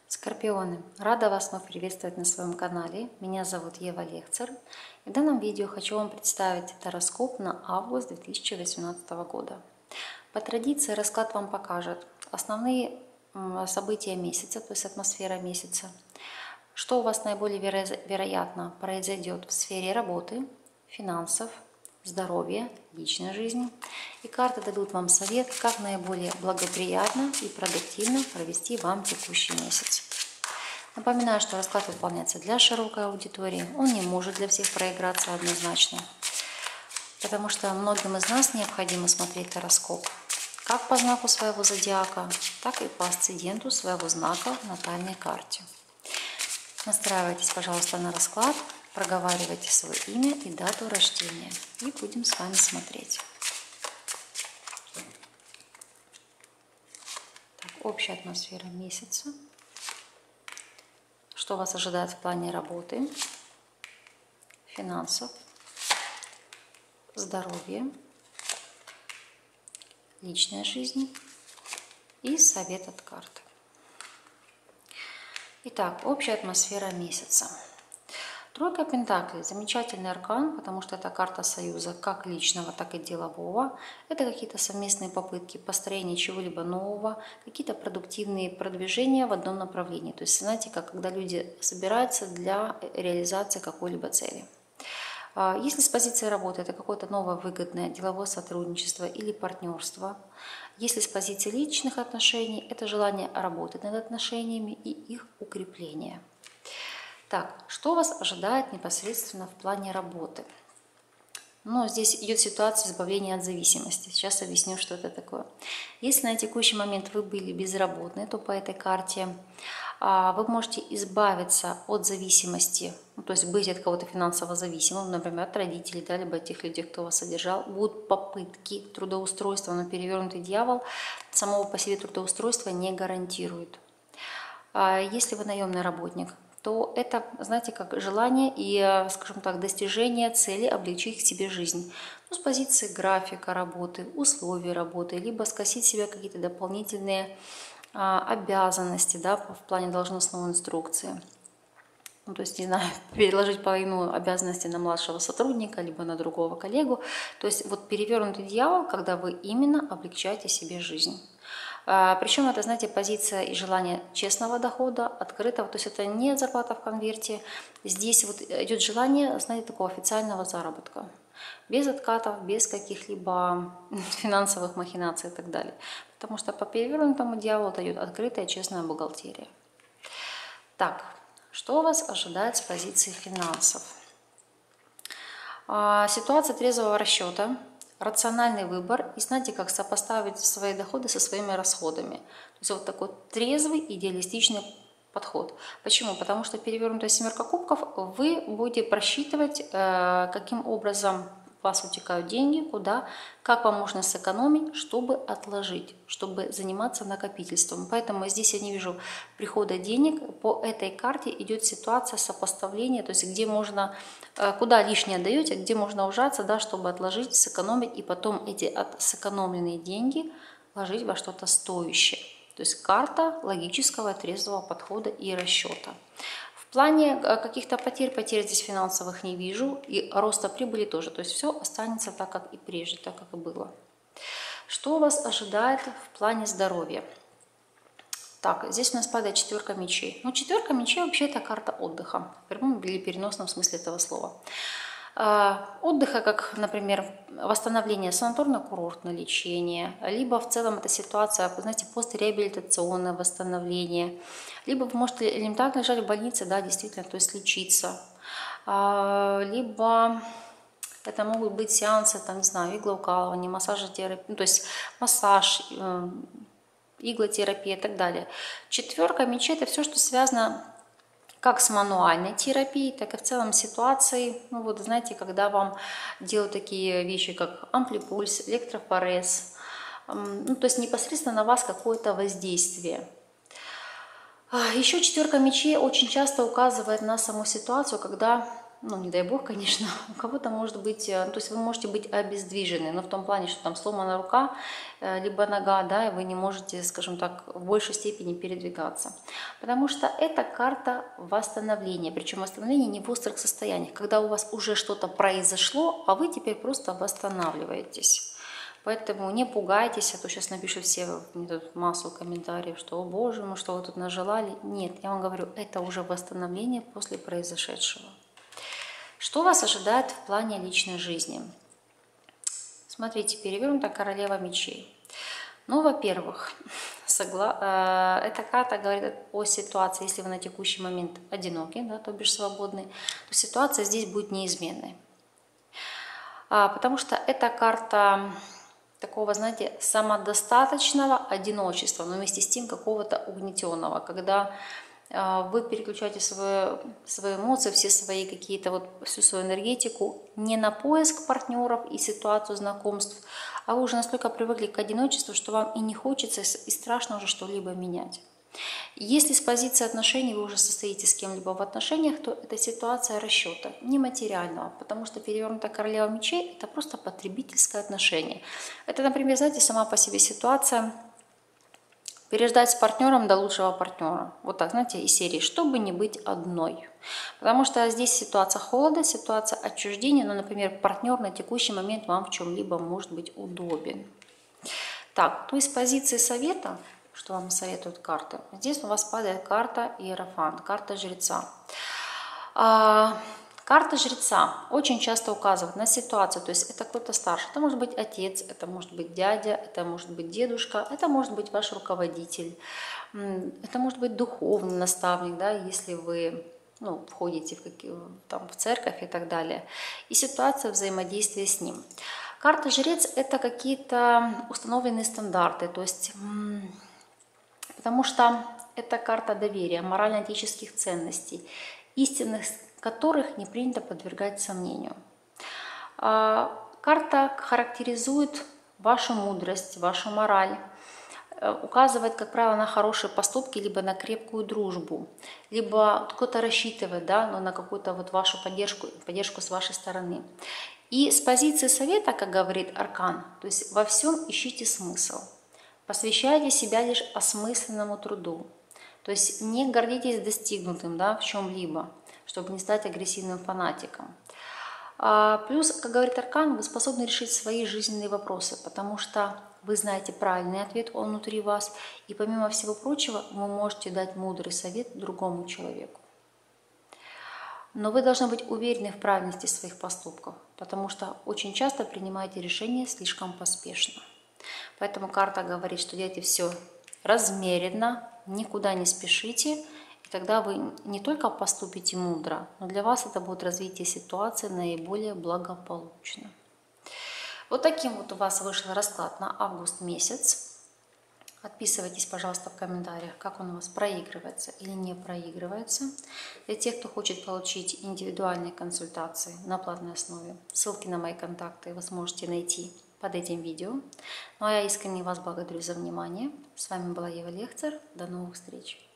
Скорпионы, рада вас вновь приветствовать на своем канале. Меня зовут Ева Лекцер. И в данном видео хочу вам представить гороскоп на август 2018 года. По традиции расклад вам покажет основные события месяца, то есть атмосфера месяца, что у вас наиболее вероятно произойдет в сфере работы, финансов, здоровья, личной жизни. И карты дадут вам совет, как наиболее благоприятно и продуктивно провести вам текущий месяц. Напоминаю, что расклад выполняется для широкой аудитории. Он не может для всех проиграться однозначно, потому что многим из нас необходимо смотреть гороскоп как по знаку своего зодиака, так и по асценденту своего знака в натальной карте. Настраивайтесь, пожалуйста, на расклад, проговаривайте свое имя и дату рождения. И будем с вами смотреть. Так, общая атмосфера месяца. Что вас ожидает в плане работы, финансов, здоровья, личной жизни и совет от карты. Итак, общая атмосфера месяца. Тройка пентаклей – замечательный аркан, потому что это карта союза как личного, так и делового. Это какие-то совместные попытки построения чего-либо нового, какие-то продуктивные продвижения в одном направлении. То есть, знаете, как когда люди собираются для реализации какой-либо цели. Если с позиции работы это какое-то новое выгодное деловое сотрудничество или партнерство, если с позиции личных отношений, это желание работать над отношениями и их укрепление. Так, что вас ожидает непосредственно в плане работы? Ну, здесь идет ситуация избавления от зависимости. Сейчас объясню, что это такое. Если на текущий момент вы были безработны, то по этой карте вы можете избавиться от зависимости, ну, то есть быть от кого-то финансово зависимым, например, от родителей, да, либо от тех людей, кто вас содержал. Будут попытки трудоустройства, но перевернутый дьявол самого по себе трудоустройства не гарантирует. Если вы наемный работник, то это, знаете, как желание и, скажем так, достижение цели облегчить себе жизнь. Ну, с позиции графика работы, условий работы, либо скосить себе какие-то дополнительные обязанности, да, в плане должностной инструкции. Ну, то есть, не знаю, переложить половину обязанностей на младшего сотрудника, либо на другого коллегу. То есть, вот перевернутый дьявол, когда вы именно облегчаете себе жизнь. Причем это, знаете, позиция и желание честного дохода, открытого, то есть это не зарплата в конверте. Здесь вот идет желание, знаете, такого официального заработка. Без откатов, без каких-либо финансовых махинаций и так далее. Потому что по перевернутому дьяволу дает открытая, честная бухгалтерия. Так, что вас ожидает с позиции финансов? Ситуация трезвого расчета. Рациональный выбор и знаете, как сопоставить свои доходы со своими расходами. То есть вот такой трезвый, идеалистичный подход. Почему? Потому что перевернутая семерка кубков, вы будете просчитывать, каким образом у вас утекают деньги, куда, как вам можно сэкономить, чтобы отложить, чтобы заниматься накопительством. Поэтому здесь я не вижу прихода денег. По этой карте идет ситуация сопоставления, то есть где можно, куда лишнее отдаете, где можно ужаться, да, чтобы отложить, сэкономить и потом эти сэкономленные деньги вложить во что-то стоящее. То есть карта логического, трезвого подхода и расчета. В плане каких-то потерь здесь финансовых не вижу, и роста прибыли тоже. То есть все останется так, как и прежде, так, как и было. Что вас ожидает в плане здоровья? Так, здесь у нас падает четверка мечей. Ну, четверка мечей вообще это карта отдыха, в прямом или переносном смысле этого слова. Отдыха, как, например, восстановление санаторно-курортное лечение, либо в целом это ситуация, знаете, постреабилитационное восстановление, либо вы можете элементарно лежать в больнице, да, действительно, то есть лечиться, либо это могут быть сеансы, там, не знаю, иглоукалывание, массажотерапия, ну, то есть массаж, иглотерапия и так далее. Четверка мечей – это все, что связано как с мануальной терапией, так и в целом ситуацией. Ну вот, знаете, когда вам делают такие вещи, как амплипульс, электрофорез, ну, то есть непосредственно на вас какое-то воздействие. Еще четверка мечей очень часто указывает на саму ситуацию, когда ну, не дай бог, конечно, у кого-то может быть, то есть вы можете быть обездвижены, но в том плане, что там сломана рука, либо нога, да, и вы не можете, скажем так, в большей степени передвигаться. Потому что это карта восстановления, причем восстановление не в острых состояниях, когда у вас уже что-то произошло, а вы теперь просто восстанавливаетесь. Поэтому не пугайтесь, а то сейчас напишут все мне тут массу комментариев, что, о боже мой, что вы тут нажелали. Нет, я вам говорю, это уже восстановление после произошедшего. Что вас ожидает в плане личной жизни? Смотрите, перевернута королева мечей. Ну, во-первых, эта карта говорит о ситуации, если вы на текущий момент одиноки, да, то бишь свободны, то ситуация здесь будет неизменной. Потому что эта карта такого, знаете, самодостаточного одиночества, но вместе с тем какого-то угнетенного, когда вы переключаете свои эмоции, все свои какие-то, вот всю свою энергетику не на поиск партнеров и ситуацию знакомств, а вы уже настолько привыкли к одиночеству, что вам и не хочется, и страшно уже что-либо менять. Если с позиции отношений вы уже состоите с кем-либо в отношениях, то это ситуация расчета, нематериального, потому что перевернутая королева мечей – это просто потребительское отношение. Это, например, знаете, сама по себе ситуация переждать с партнером до лучшего партнера. Вот так, знаете, из серии, чтобы не быть одной. Потому что здесь ситуация холода, ситуация отчуждения, но, например, партнер на текущий момент вам в чем-либо может быть удобен. Так, то есть с позиции совета, что вам советуют карты, здесь у вас падает карта Иерофант, карта жреца. Карта жреца очень часто указывает на ситуацию, то есть это кто-то старше, это может быть отец, это может быть дядя, это может быть дедушка, это может быть ваш руководитель, это может быть духовный наставник, да, если вы входите в церковь и так далее, и ситуация взаимодействия с ним. Карта жрец – это какие-то установленные стандарты, то есть, потому что это карта доверия, морально-этических ценностей, истинных которых не принято подвергать сомнению. Карта характеризует вашу мудрость, вашу мораль, указывает, как правило, на хорошие поступки, либо на крепкую дружбу, либо кто-то рассчитывает, да, на какую-то вот вашу поддержку с вашей стороны. И с позиции совета, как говорит аркан, то есть во всем ищите смысл, посвящайте себя лишь осмысленному труду, то есть не гордитесь достигнутым, да, в чем-либо, чтобы не стать агрессивным фанатиком. Плюс, как говорит аркан, вы способны решить свои жизненные вопросы, потому что вы знаете правильный ответ, он внутри вас, и помимо всего прочего, вы можете дать мудрый совет другому человеку. Но вы должны быть уверены в правильности своих поступков, потому что очень часто принимаете решения слишком поспешно. Поэтому карта говорит, что делайте все размеренно, никуда не спешите, и тогда вы не только поступите мудро, но для вас это будет развитие ситуации наиболее благополучно. Вот таким вот у вас вышел расклад на август месяц. Отписывайтесь, пожалуйста, в комментариях, как он у вас проигрывается или не проигрывается. Для тех, кто хочет получить индивидуальные консультации на платной основе, ссылки на мои контакты вы сможете найти под этим видео. Ну а я искренне вас благодарю за внимание. С вами была Ева Лехцер. До новых встреч!